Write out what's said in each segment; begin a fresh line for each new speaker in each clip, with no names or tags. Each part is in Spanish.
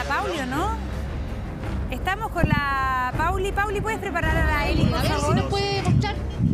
Pauli, ¿no? Estamos con la Pauli. Pauli, ¿puedes preparar a la Eli, por
A ver
favor?
si nos puede mostrar.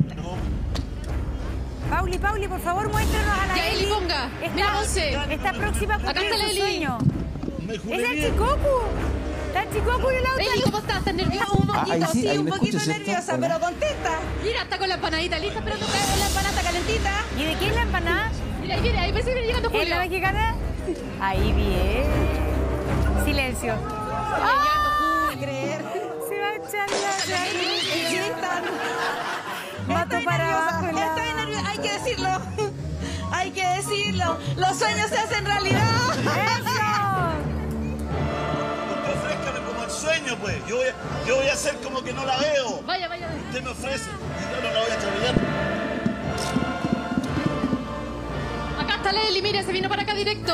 Pauli, por favor, muéstranos a la
Ya, Eli, ponga. Mira, Monse.
Está próxima a
Acá
cumplir
está la
su
Eli.
sueño.
Me juré
¡Es el
bien.
Chicocu! ¡Está el Chicocu y el auto!
Eli, ¿cómo estás? ¿Estás nerviosa?
Un poquito, sí, un poquito nerviosa, pero contenta.
Mira, está con la empanadita lista esperando que
La empanada calentita.
¿Y de quién es la empanada?
Mira, mira, ahí parece que viene llegando
¿Es
Julio.
la mexicana? Ahí bien. Silencio. ¡Ah!
Creer.
Se va a echar la...
Chistan.
Mato para abajo.
Estoy nerviosa, hay que decirlo. Hay que decirlo. Los sueños se hacen realidad.
¡Eso!
Usted ofrézcame como el sueño, pues. Yo voy a hacer como que no la veo.
Vaya, vaya.
Usted me ofrece y yo no la voy a atropellar.
Acá está la Eli, mira, se vino para acá directo.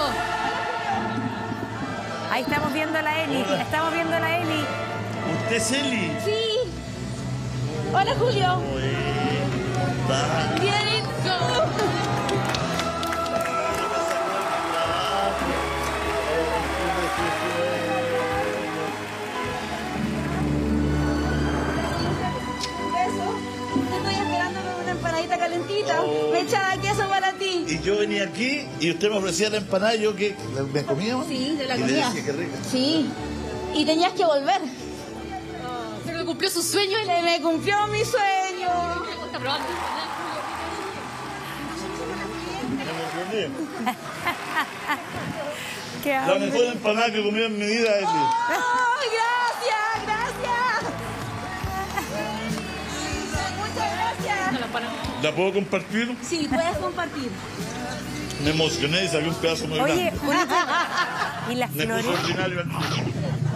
Ahí estamos viendo a la Eli. Estamos viendo a la Eli.
¿Usted es Eli?
Sí. Hola, Julio.
Está.
Bien. Te estoy esperando con una empanadita calentita. Me echaba queso para ti.
Y yo venía aquí y usted me ofrecía la empanada y yo que me comía.
Sí, de la
y le
comida.
decía que rica.
Sí. Y tenías que volver.
Se me cumplió su sueño, Eli.
Se me cumplió mi sueño.
Está probando.
Me emocioné.
¡Qué
La
hambre!
mejor empanada que comí en mi vida, Eli.
¡Ay, gracias! ¡Gracias! Muchas gracias.
¿La puedo compartir?
Sí, puedes compartir.
Me emocioné y saqué un pedazo muy
Oye,
grande.
Julito, ¿y las
Me
flores?
puso ordinario al tiro.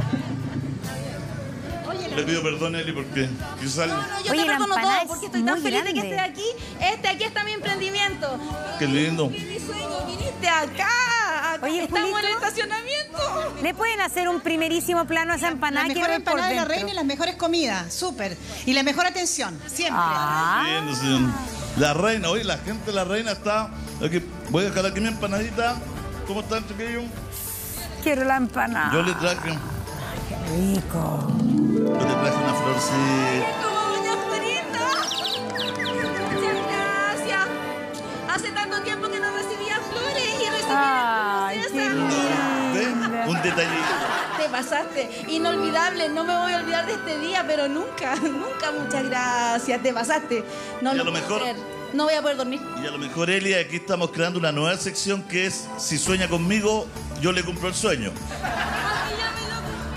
Le pido perdón, Eli, porque quizás...
No, yo
Oye,
te
la
perdono
empanada
todo porque estoy
es
tan
muy
feliz de que
grande.
estés aquí. Aquí está mi emprendimiento.
Qué lindo.
¿Qué mi sueño? Viniste acá.
Oye,
estamos en el
Julito.
estacionamiento.
¿Le pueden hacer un primerísimo plano a esa empanada?
La
que
mejor
ven por
empanada de la
dentro?
reina y las mejores comidas, súper. Y la mejor atención, siempre.
Ah,
Lindo, señor. La reina, oye, la gente de la reina está... Aquí, voy a dejar aquí mi empanadita. ¿Cómo están, chiquillos?
quiero la empanada.
Yo le traje...
Rico.
Yo le traje una florcita.
Como doña Juanita. Muchas gracias. Hace tanto tiempo que no recibía flores y recibí
Ay,
las
qué
cosas.
linda.
¿Ven? Un detallito.
Te pasaste. Inolvidable. No me voy a olvidar de este día, pero nunca, nunca. Muchas gracias. Te pasaste. No
Y a
lo
lo
puedo
mejor-
creer. No voy a poder dormir.
Y a lo mejor, Eli, aquí estamos creando una nueva sección que es si sueña conmigo, yo le cumplo el sueño.
Ay, ya me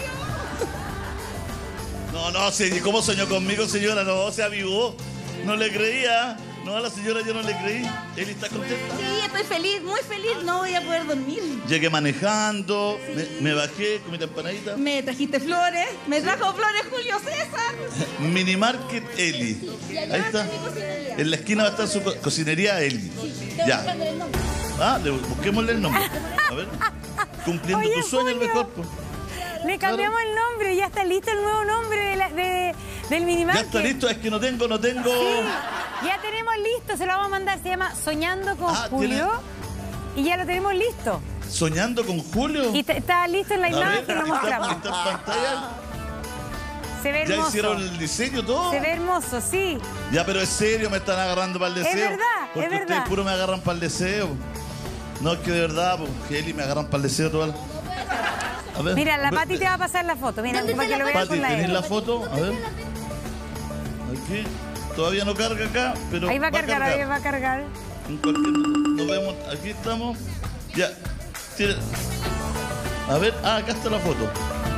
lo cumplió.
No, sí, ¿cómo soñó conmigo, señora? No, se avivó. No le creía. No, a la señora yo no le creí. Eli está contenta.
Sí, estoy feliz, muy feliz. No voy a poder dormir.
Llegué manejando, me bajé, comí la empanadita.
Me trajiste flores. Me trajo flores Julio César.
Mini Market Eli. Ahí está. En la esquina va a estar su cocinería Eli. Ya. Ah, busquémosle el nombre. A ver. Cumpliendo
Oye,
tu sueño el
Julio.
mejor. Pues.
Le cambiamos el nombre, ya está listo el nuevo nombre del
Ya
minimarket.
está listo, es que no tengo.
Sí, ya tenemos listo, se lo vamos a mandar, se llama Soñando con
Ah,
Julio. Y ya lo tenemos listo.
Soñando con Julio.
Y está listo en la
A ver,
imagen, lo
está
mostramos.
en pantalla.
Se ve
Ya
hermoso.
hicieron el diseño todo.
Se ve hermoso, sí.
Ya, pero es serio, me están agarrando para el deseo.
verdad,
Porque
es verdad.
ustedes puro me agarran para el deseo. No, es que de verdad, pues, Eli me agarran para el deseo todo. A ver.
Mira, la Pati te va a pasar la foto. Mira, para que lo vean
Pati,
con la
¿tenés
Eli.
la foto? A ver. Aquí. Todavía no carga acá, pero
Ahí va a cargar, ahí va a cargar.
En cualquier minuto. Nos vemos. Aquí estamos. Ya. Tira. A ver. Ah, acá está la foto.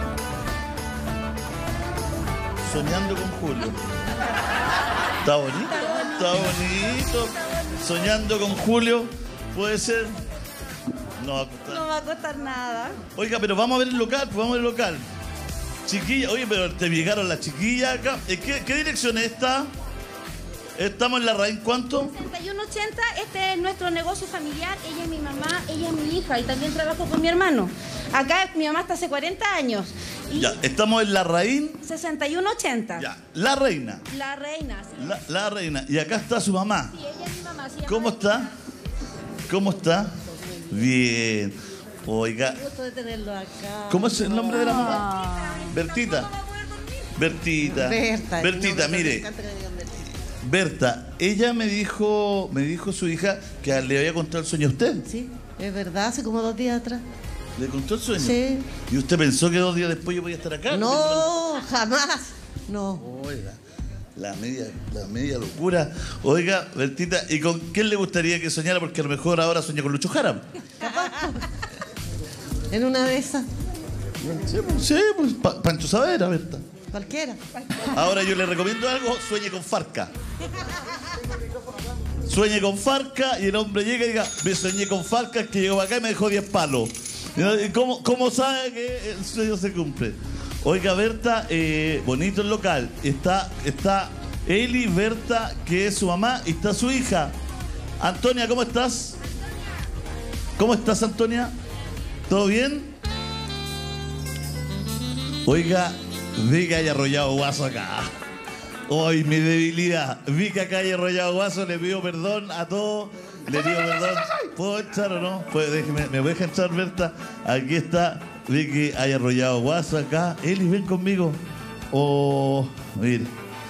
Soñando con Julio. Está bonito. Está bonito. Soñando con Julio. Puede ser. No va a costar.
No va a costar nada.
Oiga, pero vamos a ver el local, pues vamos a ver el local. Chiquilla, oye, pero te llegaron las chiquillas acá. ¿Qué dirección es esta? Estamos en la raíz, ¿cuánto?
6180, este es nuestro negocio familiar. Ella es mi mamá, ella es mi hija y también trabajo con mi hermano. Acá mi mamá está hace 40 años. Y
Ya, estamos en la raíz.
6180.
Ya, la reina.
La reina, sí.
La reina. Y acá está su mamá.
Sí, ella es mi mamá. se llama
¿Cómo está? ¿Cómo está? Bien. Oiga,
Gusto de tenerlo acá.
¿cómo es el nombre de la mamá? Bertita. Bertita. Bertita, mire. Berta, ella me dijo su hija que le había contado el sueño a usted.
Sí, es verdad, hace como 2 días atrás.
¿Le contó el sueño?
Sí.
¿Y usted pensó que 2 días después yo podía estar acá?
No, jamás. No.
Oiga, la media locura. Oiga, Bertita, ¿y con quién le gustaría que soñara? Porque a lo mejor ahora sueña con Lucho Jara.
En una de esas,
Sí, pues Pancho Saavedra, Berta.
cualquiera.
Ahora yo le recomiendo algo, sueñe con Farca. Sueñe con Farca y el hombre llega y diga, me soñé con Farca, que llegó acá y me dejó 10 palos. ¿Y cómo sabe que el sueño se cumple? Oiga, Berta, bonito el local. Está Eli, Berta, que es su mamá, y está su hija. Antonia, ¿cómo estás? ¿Cómo estás, Antonia? ¿Todo bien? Oiga, vi que haya arrollado guaso acá. Hoy mi debilidad. Vi que acá haya arrollado guaso, le pido perdón a todos. Le pido perdón. ¿Puedo entrar o no? Pues déjeme, ¿me deja entrar, Berta? Aquí está. Vi que haya arrollado guaso acá. Eli, ven conmigo. Oh, mire.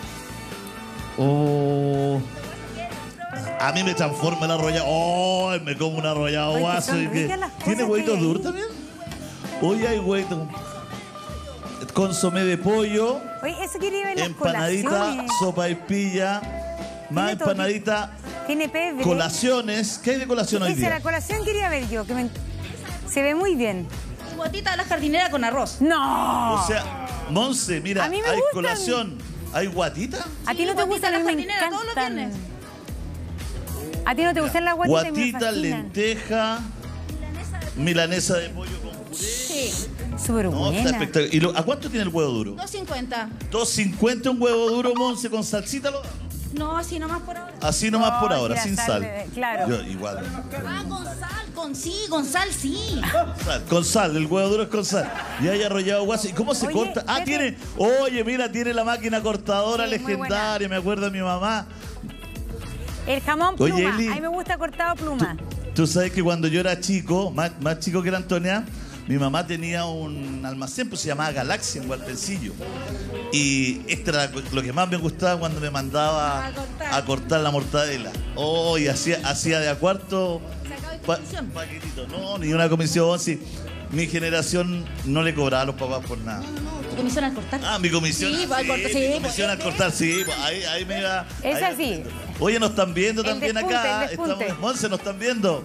Oh. A mí me transforma el arrollado. Oh, me como un arrollado
Ay, que
guaso.
son
Y que...
ricas las cosas
¿Tiene
que
huevitos
hay ahí.
duros también? Hoy hay huevitos. Consomé de pollo.
Oye, eso quiere ver las
Empanadita,
colaciones.
sopa y pilla, más
Tiene todo,
empanadita,
Tiene pebre.
colaciones. ¿Qué hay de colación hoy
Esa
día?
la colación quería ver yo, que se ve muy bien.
Guatita a la jardinera con arroz.
¡No!
O sea, Monse, mira,
A mí me
hay
gustan.
colación, hay guatita.
¿A ti no te
guatita
gustan?
a
A
la
mí me
jardinera todos los
encantan.
viernes.
¿A ti no te gustan las guatitas? Y me
Guatita,
fascinan.
lenteja, milanesa de pollo con puré.
Sí,
Súper
No, está
buena.
espectacular. ¿Y ¿a cuánto tiene el huevo duro?
2.50.
2.50 un huevo duro, Monse, con salsita.
No, así nomás por ahora.
Así nomás por
No,
ahora,
si
sin
la
sal.
sal, claro.
Yo, igual.
Ah, con sal, sí.
Con sal, el huevo duro es con sal. Y hay arrollado guaso. ¿Y cómo se
Oye,
corta? Ah,
vete.
tiene. Oye, mira, tiene la máquina cortadora
Sí, muy
legendaria. Me acuerdo de mi mamá.
El jamón
Oye,
pluma.
Eli.
A mí me gusta cortado pluma.
Tú sabes que cuando yo era chico, más chico que la Antonia, mi mamá tenía un almacén, pues se llamaba Galaxia en Gualpencillo. Y esto era lo que más me gustaba cuando me mandaba a cortar la mortadela. Oh, y hacía de a cuarto paquetito. No, ni una comisión. Sí. Mi generación no le cobraba a los papás por nada.
No, tu comisión al cortar.
Ah, mi comisión.
Sí, al cortar, sí,
mi comisión
pues,
al cortar, sí. Pues, ahí me iba.
Es
ahí-
así.
Oye, nos están viendo
El
también
despunte,
acá.
el despunte.
Estamos, Monse, nos están viendo.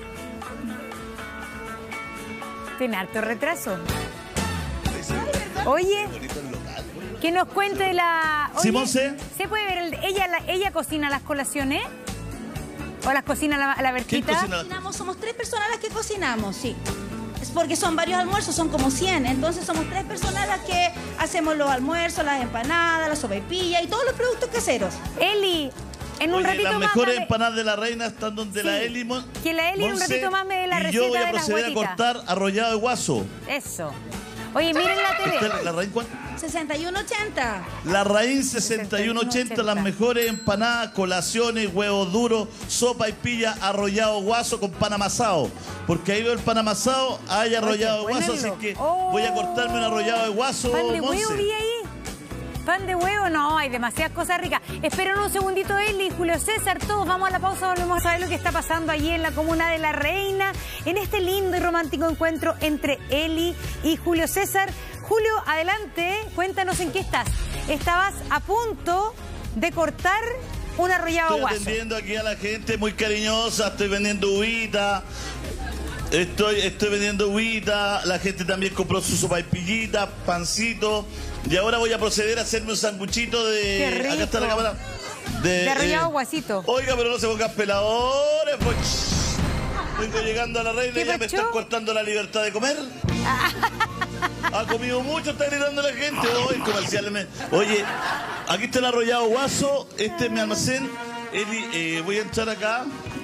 Tiene harto retraso. Oye, que nos cuente la... Oye,
Sí, Monse.
¿se puede ver? ¿Ella cocina las colaciones? ¿O las cocina la
¿Quién
Bertita?
cocina?
Cocinamos, somos 3 personas las que cocinamos, sí. Es porque son varios almuerzos, son como 100. Entonces somos 3 personas las que hacemos los almuerzos, las empanadas, la sopaipilla y todos los productos caseros.
Eli, en un
Oye,
ratito
las
más...
mejores
dame-
empanadas de la reina están donde
Sí,
la Eli.
que la Eli en un
Monse,
ratito más me dé la
y yo voy
receta
a
de las
proceder a
guatitas.
cortar arrollado de guaso.
Eso. Oye, miren la
¿Está
TV.
la raíz cuánto?
61.80.
La raíz 6180, las mejores empanadas, colaciones, huevos duros, sopa y pilla, arrollado guaso con pan amasado. Porque ahí veo el pan amasado, hay arrollado de
bueno,
guaso, así
amigo.
que
Oh.
voy a cortarme un arrollado de guaso,
¿Pan de
Monse.
huevo vi ahí? ¿Pan de huevo? No, hay demasiadas cosas ricas. Esperen un segundito, Eli, Julio César, todos vamos a la pausa, volvemos a saber lo que está pasando allí en la comuna de La Reina, en este lindo y romántico encuentro entre Eli y Julio César. Julio, adelante, cuéntanos en qué estás. Estabas a punto de cortar un arrollado
Estoy
guaso.
atendiendo aquí a la gente muy cariñosa, estoy vendiendo uvita. Estoy vendiendo uvita, la gente también compró su sopaipillita, pancito. Y ahora voy a proceder a hacerme un sanguchito de...
Qué rico.
Acá está la cámara.
De arrollado guasito.
Oiga, pero no se pongan peladores, pues. Vengo llegando a La Reina
¿Qué
y ya me
pacho?
están cortando la libertad de comer. Ha comido mucho, está gritando la gente. Oye, comerciales. Oye, aquí está el arrollado guaso. Este es mi almacén. Eli, voy a entrar acá.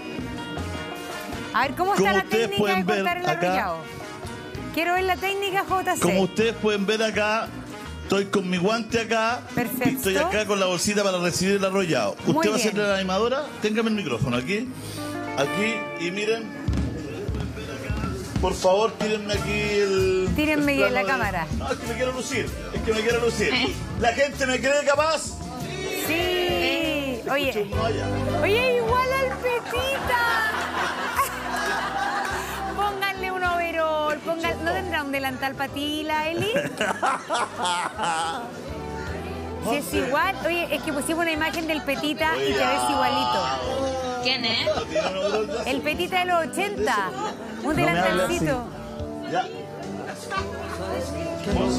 A ver, ¿cómo está
Como
la
ustedes
técnica de
pueden ver
cortar el
acá.
arrollado? Quiero ver la técnica, JC.
Como ustedes pueden ver acá, estoy con mi guante acá.
Perfecto.
Y estoy acá con la bolsita para recibir el arrollado.
Muy
Usted va a
bien.
ser la animadora. Téngame el micrófono aquí. Aquí, y miren. por favor, tírenme aquí el...
Tírenme
el plano
la
de-
cámara.
No, es que me quiero lucir. ¿La gente me cree capaz?
Sí. Oye,
No, ya.
oye, igual al Petita. Pónganle un overol, ¿no tendrá un delantal para ti, la Eli? Si es igual, oye, es que pusimos una imagen del Petita y te ves igualito.
¿Quién es?
El Petita de los 80, un
me hables
delantalcito.
Ya. Monse.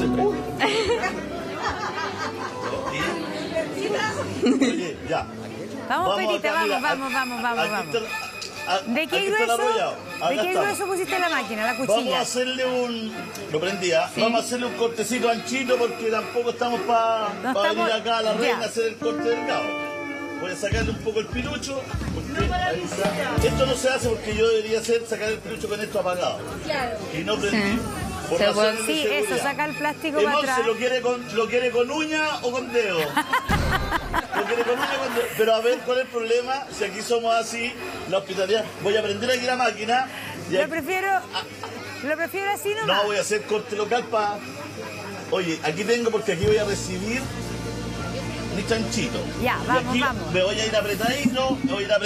Oye, ya.
Vamos, Petita,
acá, mira,
vamos.
aquí está-
¿De qué
aquí está el
grueso?
arrollado. Acá
¿De qué
estamos.
grueso pusiste la máquina, la
Vamos a
cuchilla?
hacerle un... Lo prendía. Vamos a hacerle un cortecito anchito porque tampoco estamos para
No estamos-
venir acá a la reina
ya.
a hacer el corte delgado. Voy a sacarle un poco el pilucho. Porque ahí está. Esto no se hace porque yo debería sacar el pilucho con esto apagado. Y no prendido. Por
Se puede-
razones de
Sí,
seguridad.
eso, saca el plástico
¿Y
para
Monse
atrás.
lo quiere con uña o con dedo? Lo quiere con uña o con dedo. Pero a ver, ¿cuál es el problema? Si aquí somos así, la hospitalidad. Voy a prender aquí la máquina. Y
Lo
aquí-
prefiero así nomás.
no, voy a hacer corte local para... Oye, aquí tengo porque aquí voy a recibir mi chanchito.
Ya,
Y
vamos,
aquí
vamos.
Me voy a ir apretadito,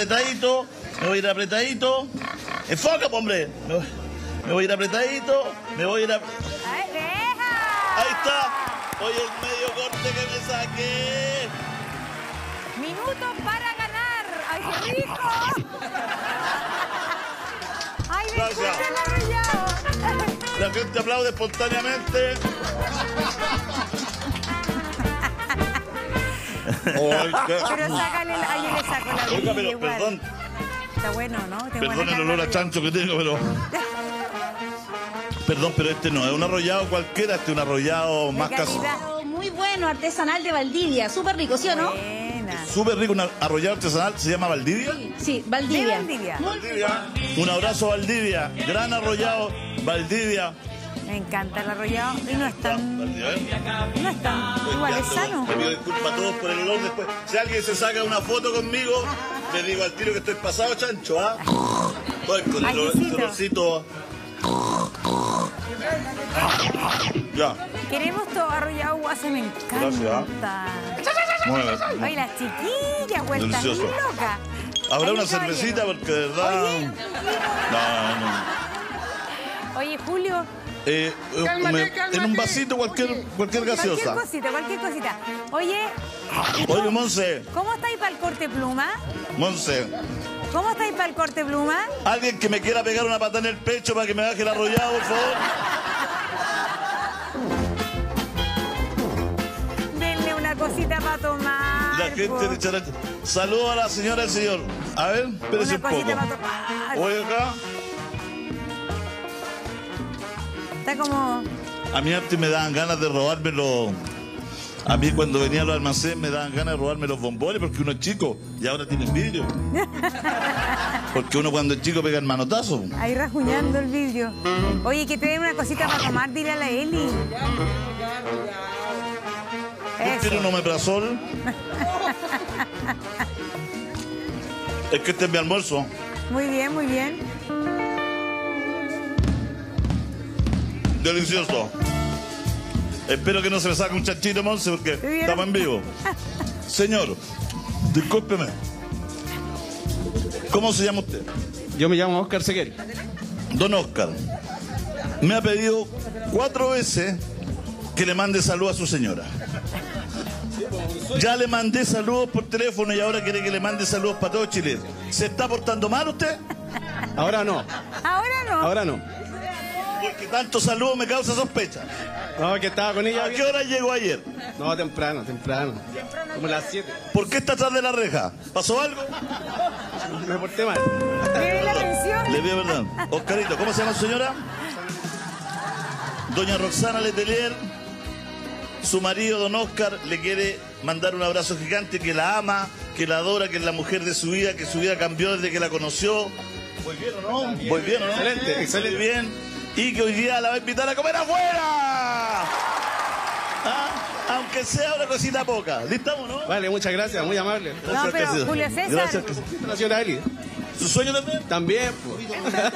Enfoca, hombre. Me voy a ir apretadito,
Ay, deja.
Ahí está. Oye, el medio corte que me saqué.
Minutos para ganar. ¡Ay, qué rico! ¡Ay,
Gracias.
disfruta el arrollado!
La gente aplaude espontáneamente.
Pero sácale, ahí yo le saco la
Oiga,
orilla
pero
igual.
perdón.
Está bueno, ¿no? Está
Perdón
buena
el
carne
olor a
arriba.
chancho que tengo, pero... Perdón, pero este no es un arrollado cualquiera, este es un arrollado
De
más casero.
calidad.
Muy bueno, artesanal de Valdivia, súper rico, ¿sí o no?
Buena.
Súper rico, un arrollado artesanal, se llama Valdivia.
Sí,
De
Valdivia.
Valdivia.
Valdivia. Un abrazo Valdivia, gran arrollado Valdivia.
Me encanta el arrollado y no es tan...
Valdivia.
No es tan... Igual es sano.
Le pido disculpas a todos por el olor después. Si alguien se saca una foto conmigo, le digo al tiro que estoy pasado chancho, ¿ah? Voy con el
Ajicito.
olorcito. Ya.
Queremos todo arrollado guasa, me encanta.
Mueve.
Oye, las chiquillas, vueltas
Delicioso.
locas.
Habrá
Ay,
una
caballero.
cervecita porque de verdad.
Oye.
No.
Oye, Julio,
En un vasito cualquier gaseosa.
cualquier cosita. Oye,
Oye, Monse,
¿cómo estáis para el corte pluma?
Monse,
¿Cómo estáis para el corte pluma?
alguien que me quiera pegar una patada en el pecho para que me baje el arrollado, por favor.
Denle una cosita para tomar.
La gente
po.
de Characha. Saludos a la señora y al señor. A ver, espérese
Una
un
cosita
poco.
para tomar.
Oye acá,
Está como...
a mí antes me daban ganas de robarme los... A mí cuando venía a los almacenes me daban ganas de robarme los bombones porque uno es chico y ahora tiene vidrio. Porque uno cuando es chico pega el manotazo.
Ahí rasguñando el vidrio. Oye, que te den una cosita para tomar, dile a la Eli.
¿Tiene un
Eso.
omeprazol? Es que este es mi almuerzo.
Muy bien, muy bien.
Delicioso. Espero que no se me saque un chanchito, Monse, porque
¿Vieron?
estamos en vivo. Señor, discúlpeme. ¿Cómo se llama usted?
Yo me llamo Oscar Segueri.
Don Oscar. Me ha pedido 4 veces que le mande salud a su señora. Ya le mandé saludos por teléfono y ahora quiere que le mande saludos para todo Chile. ¿Se está portando mal usted?
Ahora no,
Ahora no.
ahora no.
Porque tanto saludo me causa sospecha.
No, que estaba con ella.
¿A qué hora llegó ayer?
No, temprano. Como las 7.
¿Por qué está atrás de la reja? ¿Pasó algo?
Me porté mal.
¿Debe la pensión?
Le pido perdón. Oscarito, ¿cómo se llama su señora? Doña Roxana Letelier. Su marido, don Oscar, le quiere mandar un abrazo gigante, que la ama, que la adora, que es la mujer de su vida, que su vida cambió desde que la conoció. Muy bien, ¿o no? Muy bien, ¿o no?
Excelente, excelente.
Muy bien. Y que hoy día la va a invitar a comer afuera. ¿Ah? Aunque sea una cosita poca. ¿Listamos, no?
Vale, muchas gracias, muy amable.
No, pero Julio César.
Gracias.
La señora Eli.
¿Su sueño también?
También, pues.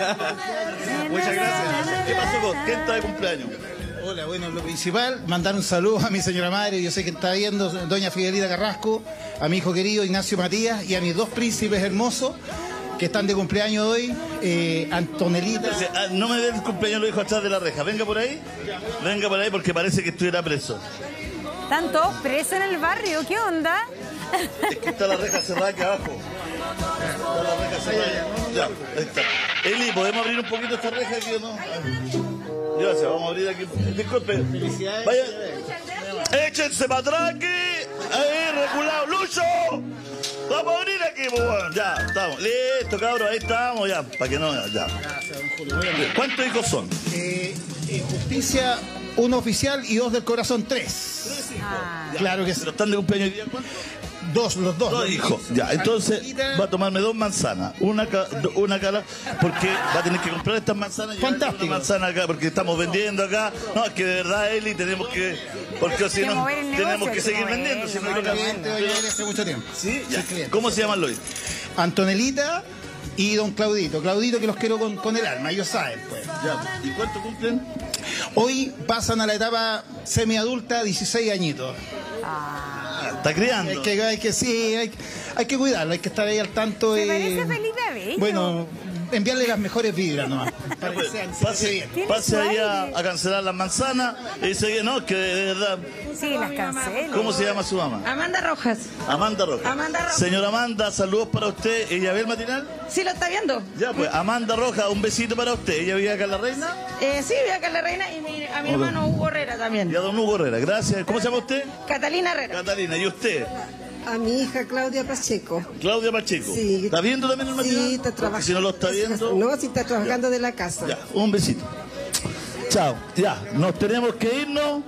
Muchas gracias. ¿Qué pasó con quién está de cumpleaños?
Hola, bueno, lo principal, mandar un saludo a mi señora madre, yo sé que está viendo, doña Fidelita Carrasco, a mi hijo querido Ignacio Matías y a mis dos príncipes hermosos que están de cumpleaños hoy, Antonelita.
No me den el cumpleaños, lo dijo atrás de la reja. Venga por ahí porque parece que estuviera preso.
¿Están todos presos en el barrio? ¿Qué onda?
Es que está la reja cerrada aquí abajo. Está la reja cerrada. Ya, ahí está. Eli, ¿podemos abrir un poquito esta reja aquí o no? Gracias, vamos a abrir aquí. Disculpe.
Felicidades.
Vaya. Échense para atrás aquí. Ahí, reculado. ¡Lucho! Vamos a abrir aquí, pues bueno. Ya, estamos. Listo, cabros, ahí estamos, ya. Para que no, ya. ¿Cuántos hijos son?
Justicia, uno oficial y dos del corazón, 3. Claro que sí.
¿Pero están de cumpleaños hoy día? ¿Cuántos?
Los dos.
Dos hijos. Ya, entonces va a tomarme 2 manzanas. Una cara, porque va a tener que comprar estas manzanas.
Fantástico.
Una manzana acá, porque estamos vendiendo acá. No, es que de verdad, Eli, tenemos que. Porque si no,
mover el
tenemos
negocio,
que seguir vendiendo. Si no,
Hace mucho tiempo.
¿Sí? Ya.
Sí, cliente.
¿Cómo se llaman los?
Antonelita y don Claudito. Claudito que los quiero con el alma, ellos saben, pues.
Ya. ¿Y cuánto cumplen?
Hoy pasan a la etapa semiadulta, 16 añitos.
Está criando.
Hay que cuidarlo, hay que estar ahí al tanto.
Se parece feliz de bello.
Bueno, enviarle las mejores vibras nomás. Para que
Pase ahí a cancelar las manzanas y dice, no, que de verdad.
Sí, las cancelo.
¿Cómo se llama su mamá?
Amanda Rojas.
Amanda Rojas. Señora Amanda, saludos para usted. ¿Ella ve el matinal?
¿Sí lo está viendo?
Ya, pues, Amanda Rojas, un besito para usted. ¿Ella vive acá en La Reina?
Sí, vive acá en La Reina y a mi hermano Hugo Herrera también.
Y a don Hugo Herrera, gracias. ¿Cómo se llama usted?
Catalina Herrera.
Catalina, ¿y usted?
A mi hija Claudia Pacheco.
Claudia Pacheco.
Sí.
¿Está viendo también el matinal?
Sí, está trabajando.
Si no lo está viendo.
No, sí está trabajando de la casa.
Ya, un besito. Chao. Ya, nos tenemos que irnos.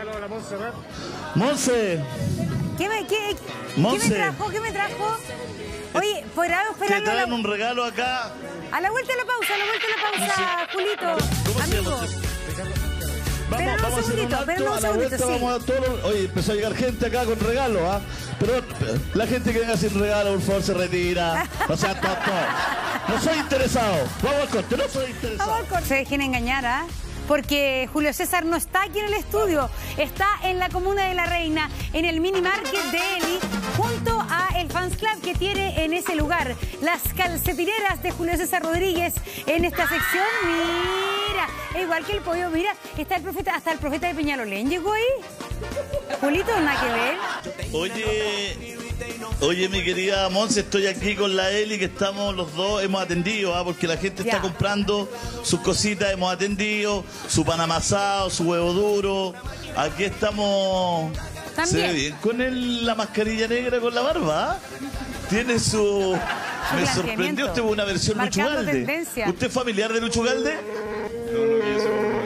Monse.
¿Qué me trajo? ¿Qué me trajo? Oye, ¿podrá
Te
esperarlo
traen un regalo acá.
a la vuelta de la pausa, Julito?
¿Cómo se llama
Amigo.
usted?
Esperen un segundito, esperen un segundito, sí.
Oye, empezó a llegar gente acá con regalos, ¿ah? Pero la gente que venga sin regalo, por favor, se retira. No sea tonto. No soy interesado. Vamos al corte, no soy interesado.
Vamos al corte. Se dejen engañar, ¿ah? Porque Julio César no está aquí en el estudio, está en la comuna de La Reina, en el mini market de Eli, junto a el Fans Club que tiene en ese lugar. Las calcetineras de Julio César Rodríguez en esta sección. Mira, igual que el pollo, mira, está el profeta, hasta el profeta de Peñalolén llegó ahí. Julito, nada que ver.
Oye, mi querida Monse, estoy aquí con la Eli, que estamos los dos, hemos atendido, porque la gente está comprando sus cositas, hemos atendido, su pan amasado, su huevo duro. Aquí estamos.
También.
Se ve bien con la mascarilla negra con la barba. Tiene su. Me sorprendió, usted fue una versión Lucho Galde.
Tendencia.
¿Usted es familiar de Lucho Galde?
No, que yo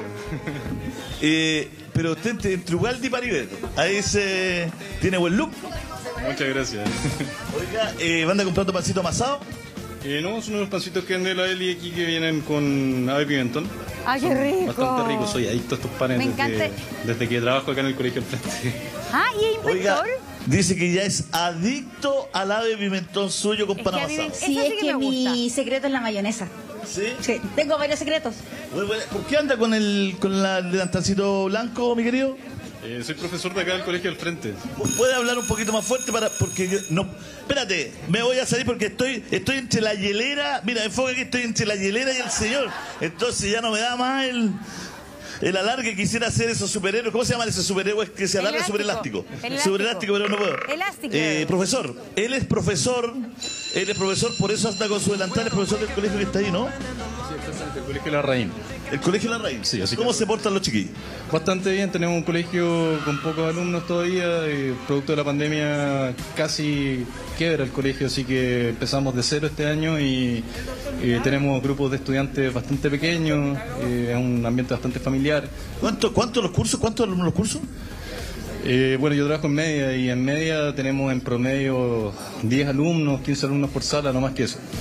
soy
pero usted entre Ugalde y Paribet. Ahí tiene buen look.
Muchas gracias.
Oiga, ¿van a comprar tu pancito amasado?
No, son unos pancitos que vende la Eli aquí que vienen con ave pimentón.
¡Ah, qué rico!
Bastante rico, soy adicto a estos panes
Me encanta.
desde que trabajo acá en el colegio al frente.
Ah, ¿y es inventor?
Oiga, dice que ya es adicto al ave pimentón suyo con pan amasado.
Sí, es que mi secreto es la mayonesa.
¿Sí?
Sí, tengo varios secretos.
Muy bueno. ¿Por qué anda con el delantalcito blanco, mi querido?
Soy profesor de acá del colegio al frente.
¿Puede hablar un poquito más fuerte porque no? Espérate, me voy a salir porque estoy entre la hielera. Mira, enfoca que estoy entre la hielera y el señor. Entonces ya no me da más el alargue. Quisiera hacer esos superhéroes. ¿Cómo se llaman esos superhéroes que se alargan sobre elástico? Sobre elástico, pero no puedo.
Elástico.
Profesor, él es profesor, por eso anda con su delantal, es profesor del colegio que está ahí, ¿no?
Sí, exactamente, el colegio La Reina.
¿El colegio La Reina?
Sí, así.
¿Cómo se portan los chiquillos?
Bastante bien, tenemos un colegio con pocos alumnos todavía, producto de la pandemia casi quiebra el colegio, así que empezamos de cero este año y tenemos grupos de estudiantes bastante pequeños, es un ambiente bastante familiar.
¿Cuántos los cursos? ¿Cuántos alumnos los cursos?
Bueno, yo trabajo en media y en media tenemos en promedio 10 alumnos, 15 alumnos por sala, no más que eso.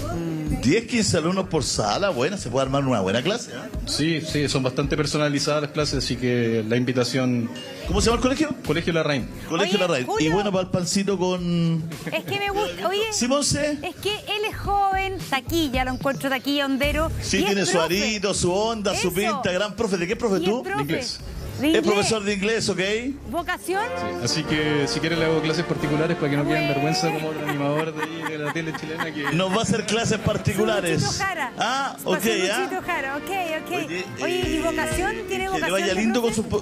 10, 15 alumnos por sala, bueno, se puede armar una buena clase, ¿eh?
Sí, sí, son bastante personalizadas las clases, así que la invitación...
¿Cómo se llama el colegio?
Colegio Larraín.
Colegio
Oye,
Larraín.
Julio.
Y bueno, para el pancito con...
Es que me gusta, oye,
¿Sí, Monse?
es que él es joven, taquilla, lo encuentro taquilla, hondero.
Sí,
y es
tiene su
profe.
arito, su onda, su
Eso.
pinta, gran profe. ¿De qué profe
Y es
tú?
profe.
Inglés.
De
Es
inglés.
profesor de inglés, ¿ok?
¿Vocación?
Así que si quieren le hago clases particulares para que no queden
Bueno.
vergüenza como otro animador de ahí de la tele chilena que...
Nos va a hacer clases particulares.
Luchito Jara.
Ah, ok,
Pasó
¿ah?
Luchito Jara, ok.
Oye,
Oye, ¿y vocación? ¿Tiene
que
vocación?
le vaya
de
lindo con
profe?
su...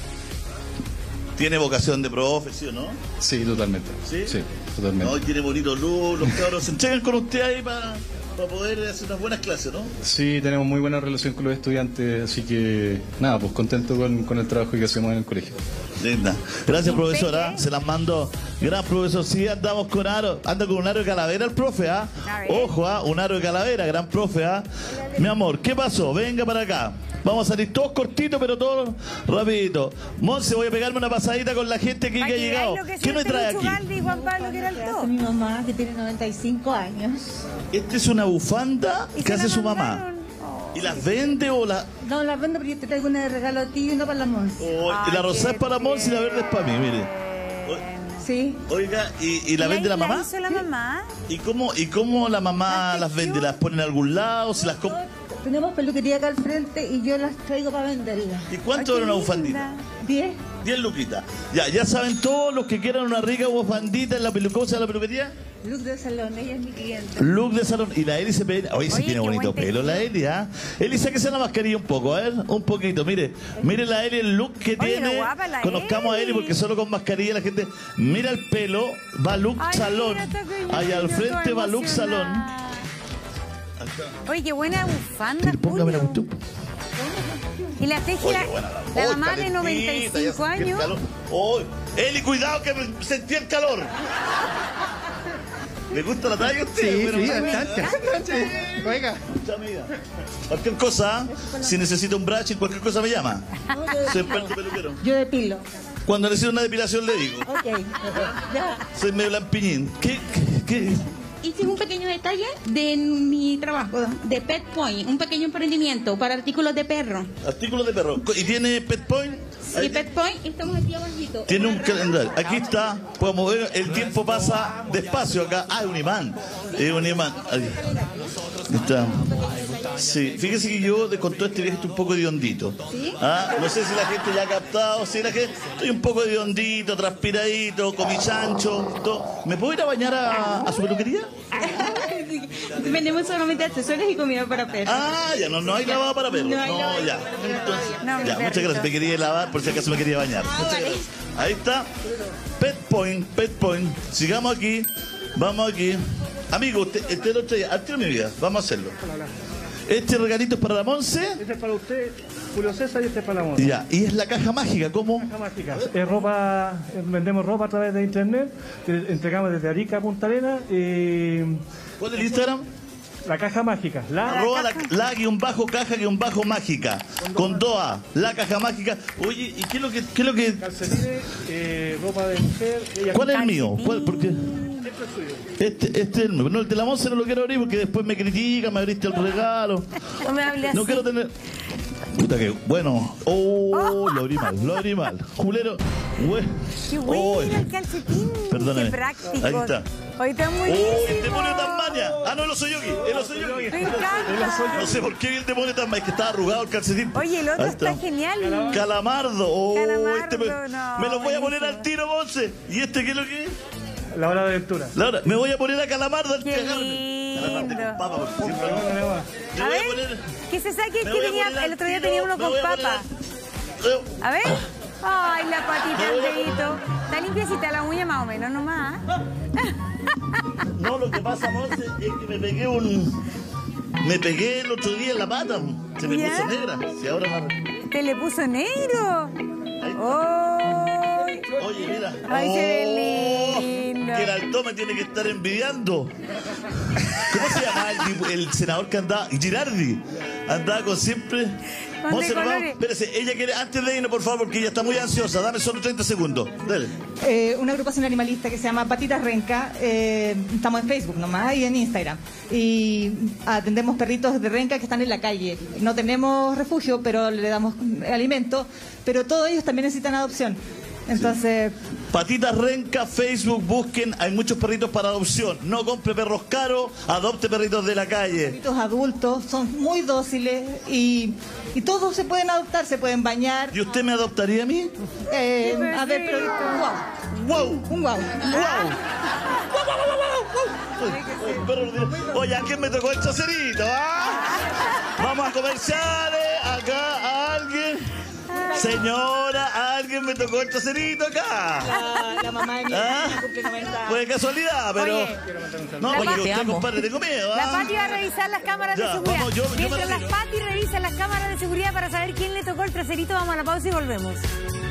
Tiene vocación de profe, ¿sí o no?
Sí, totalmente.
¿Sí?
Sí, totalmente.
No, tiene bonito luz, los cabros se entregan con usted ahí para poder hacer unas buenas clases, ¿no?
Sí, tenemos muy buena relación con los estudiantes, así que nada, pues contento con el trabajo que hacemos en el colegio.
Linda. Gracias, profesora.
Peque.
Se las mando. Gran profesor. Sí, andamos con aro. Anda con un aro de calavera el profe, ¿ah?
A ver.
Ojo, ¿ah? Un aro de calavera, gran profe, ¿ah? Mi amor, ¿qué pasó? Venga para acá. Vamos a salir todos cortitos, pero todos rapidito. Monse, voy a pegarme una pasadita con la gente aquí que ha
Para que
llegado.
veáis lo que
¿Qué nos
siente
trae
Lucho
aquí?
Galdi y Juan Pablo Queraltó.
Mi mamá, que tiene 95 años.
Esta es una bufanda
¿Y
que
se
hace
la
su mamá.
mandaron? Oh.
¿Y las vende o la...?
No, la vendo, pero yo te traigo una de regalo a ti y una para la Monse.
La rosada es para Monse y la verde es para mí, mire.
Sí.
Oiga, ¿y la vende la mamá?
¿La hizo la mamá?
¿Y cómo la mamá las vende? ¿Las pone en algún lado? ¿Se las compra?
Tenemos peluquería acá al frente y yo las traigo para venderlas.
¿Y cuánto vale una bufandita?
10.
10 luquitas. Ya saben todos los que quieran una rica bufandita en la pelucosa de la peluquería.
Look de salón, ella es mi cliente.
Look de salón. Y la Eli se peina. Oye, sí
Oye,
tiene
qué
bonito
buen
pelo la Eli, ¿ah? Eli, sáquese la mascarilla un poco, a ver, un poquito. Mire la Eli, el look que
Oye,
tiene.
pero guapa la
Conozcamos a Eli
Eli.
porque solo con mascarilla la gente. Mira el pelo, va look
Ay,
salón.
mira, está coñito,
Allá al frente
estoy
va look salón.
emocionada. Oye, qué buena bufanda,
Sí, póngame la
Julio.
cuestión.
Y la teje
Oye,
la
buena
la
Oy,
mamá de
calentita,
95
ya sentí el
años.
calor. Oy, Eli, cuidado que me sentí el calor. ¿Le gusta la talla a usted?
Sí,
Bueno,
sí,
bastante.
bastante. Oiga.
Mucha amiga. Cualquier cosa, si necesita un brushing, cualquier cosa me llama. Soy experto peluquero.
Yo depilo.
Cuando necesito una depilación le digo.
Ok. Ya.
Soy medio lampiñín. ¿Qué?
Hice un pequeño detalle de mi trabajo, de Pet Point, un pequeño emprendimiento para artículos de perro.
Artículos de perro. ¿Y tiene Pet Point?
Sí, Pet Point, estamos aquí abajito.
Tiene un calendario. Aquí está. Podemos ver, el tiempo pasa despacio acá. Ah, es un imán. Es un imán. Ahí está. Sí, fíjese que yo con todo este viaje estoy un poco de hondito. ¿Ah? No sé si la gente ya ha captado, si la gente... Estoy un poco de hondito, transpiradito, con mi chancho, todo. ¿Me puedo ir a bañar a su peluquería?
Vendemos solamente accesorios y comida para perros.
Ah, ya no hay lavado para perros.
No hay lavado
ya.
para perros
Entonces,
todavía. No, mi
ya, muchas
perrito.
gracias. Me quería lavar por si acaso me quería bañar. Muchas
vale.
gracias. Ahí está. Pet Point. Sigamos aquí. Vamos aquí. Amigo, usted lo traía. Al tiro mi vida. Vamos a hacerlo. Este regalito es para la Monse.
Este es para usted, Julio César, y este es para la Monse.
Ya. Y es la caja mágica. ¿Cómo?
Caja mágica. Es ropa, vendemos ropa a través de internet, entregamos desde Arica a Punta Arenas.
¿Cuál es el Instagram?
La caja mágica.
@la_caja_ mágica. Con 2A. La caja mágica. Oye, ¿y qué es lo que...
Calcetines, ropa de mujer.
¿Cuál es el mío? ¿Por qué? Este es el mío. No, el de la Monse no lo quiero abrir porque después me critica, me abriste el regalo.
No me hable así.
No quiero tener... Puta que... Bueno. Oh, lo abrí mal. Julero.
Qué bueno el calcetín.
Perdóname.
Qué práctico.
Ahí está.
Hoy está muy
¡Oh,
buenísimo.
el demonio de Tasmania! ¡Ah, no, el oso yogi! ¡El oso yogi!
Me encanta.
No sé por qué vi el demonio de Tasmania, es que estaba arrugado el calcetín.
Oye, el otro
Ahí
está genial.
Calamardo. Oh,
Calamardo,
me
no,
lo voy a poner
buenísimo.
al tiro, Monse. ¿Y este qué es lo que es?
La hora de aventura.
Laura, me voy a poner a Calamardo al
Qué
cagarme.
lindo.
Papa, por siempre.
A
Me voy a
ver,
poner...
que se saque
me
que
voy a
tenía,
poner
el otro día
al
tenía
tiro,
uno
me
con
voy a poner
papa.
al-
A ver. Ay, la patita del dedito. Está limpiecita la uña más o menos nomás.
No, lo que pasa, Monse, es que me pegué el otro día en la pata. Se me
¿Ya?
puso negra. Si ahora
¿Te le puso negro?
Ahí
Oh.
Oye, mira.
Ay, se ve lindo.
Que el Alto me tiene que estar envidiando. ¿Cómo se llama el senador que andaba? Girardi. Andaba con siempre Monse, nos vamos.
colores.
Espérese, ella quiere, antes de irnos, por favor, porque ella está muy ansiosa. Dame solo 30 segundos. Dale.
Una agrupación animalista que se llama Patitas Renca. Estamos en Facebook nomás y en Instagram. Y atendemos perritos de renca que están en la calle. No tenemos refugio, pero le damos alimento. Pero todos ellos también necesitan adopción. Entonces...
Patitas Renca, Facebook, busquen. Hay muchos perritos para adopción. No compre perros caros, adopte perritos de la calle.
Perritos adultos, son muy dóciles y todos se pueden adoptar, se pueden bañar.
¿Y usted me adoptaría a mí?
A ver, pero...
¡Wow!
Un guau.
Oye, ¿a quién me tocó el chacerito? Vamos a comerciales. Acá a alguien. Señora, alguien me tocó el traserito acá.
La mamá de mi hija cumple 90 años.
Pues casualidad, pero...
Oye,
no, porque usted, compadre, tengo miedo.
La Pati va a revisar las cámaras de seguridad.
Vamos, yo
Mientras las Pati revisan las cámaras de seguridad para saber quién le tocó el traserito, vamos a la pausa y volvemos.